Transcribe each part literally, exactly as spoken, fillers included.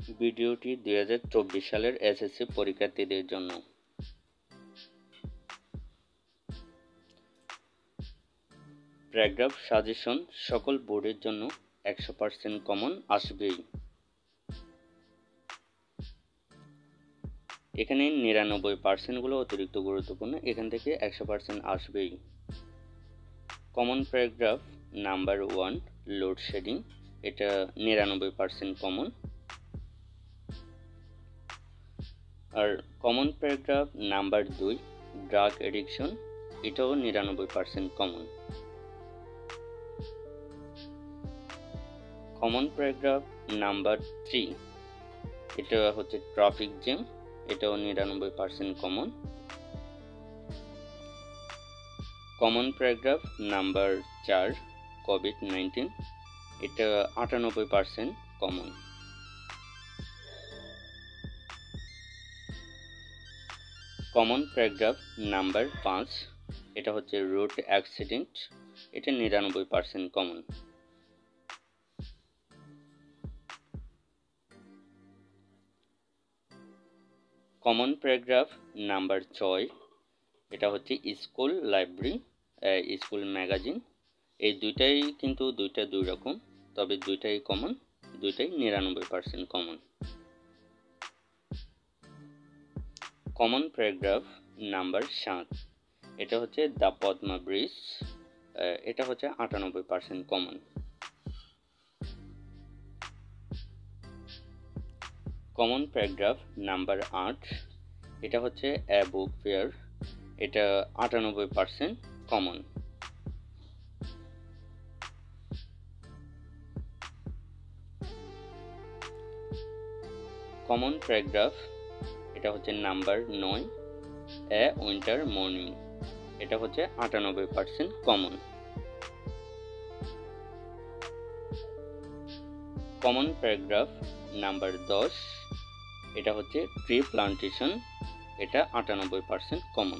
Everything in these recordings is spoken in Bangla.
ভিডিওটি দুই হাজার চব্বিশ সালের এসএসসি পরীক্ষার্থীদের জন্য। প্যারাগ্রাফ সাজেশন সকল বোর্ডের জন্য একশো পার্সেন্ট কমন আসবেই। এখানে নিরানব্বই পার্সেন্টগুলো অতিরিক্ত গুরুত্বপূর্ণ, এখান থেকে একশো পার্সেন্ট আসবেই। Common paragraph number one load shedding, এটা নিরানব্বই পার্সেন্ট কমন। আর কমন প্যারাগ্রাফ নাম্বার দুই ড্রাগ এডিকশন, এটাও নিরানব্বই percent common. Common paragraph number three, এটা হচ্ছে ট্রাফিক জ্যাম, এটাও নিরানব্বই percent common. Common paragraph number চার কোভিড নাইন্টিন, এটা আটানব্বই percent common. Common paragraph number পাঁচ, এটা হচ্ছে রোড অ্যাক্সিডেন্ট, এটা নিরানব্বই percent common. Common paragraph number ছয়, এটা হচ্ছে স্কুল লাইব্রেরি, স্কুল ম্যাগাজিন, এই দুইটাই কিন্তু দুইটা দুই রকম, তবে দুইটাই কমন, দুইটাই নিরানব্বই percent common. Common paragraph number সাত, এটা হচ্ছে দ্য পদ্মা ব্রিজ, এটা হচ্ছে আটানব্বই percent common. Common paragraph number আট, এটা হচ্ছে এ বুক ফেয়ার, এটা আটানব্বই পার্সেন্ট কমন। কমন প্যারাগ্রাফ এটা হচ্ছে নাম্বার নয় এ উইন্টার মর্নিং, এটা হচ্ছে আটানব্বই percent common. Common paragraph number দশ, এটা হচ্ছে ট্রি প্লান্টেশন, এটা আটানব্বই পার্সেন্ট কমন।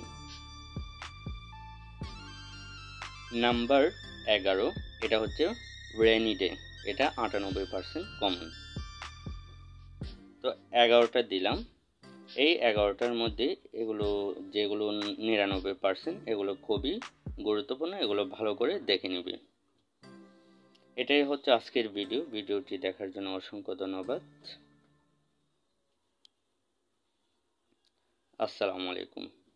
নাম্বার এগারো, এটা হচ্ছে রেইনি ডে, এটা আটানব্বই পার্সেন্ট কমন। তো এগারোটা দিলাম, এই এগারোটার মধ্যে এগুলো যেগুলো নিরানব্বই পার্সেন্ট এগুলো খুবই গুরুত্বপূর্ণ, এগুলো ভালো করে দেখে নিবে। এটাই হচ্ছে আজকের ভিডিও। ভিডিওটি দেখার জন্য অসংখ্য ধন্যবাদ। আসসালামু আলাইকুম।